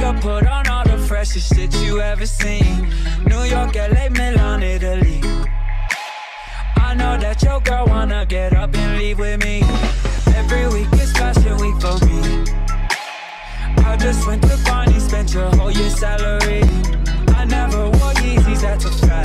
Gotta put on all the freshest shit you ever seen. New York, LA, Milan, Italy. I know that your girl wanna get up and leave with me. Every week is fashion week for me. I just went to Barney, spent your whole year's salary. I never wore Yeezys, that's a fact.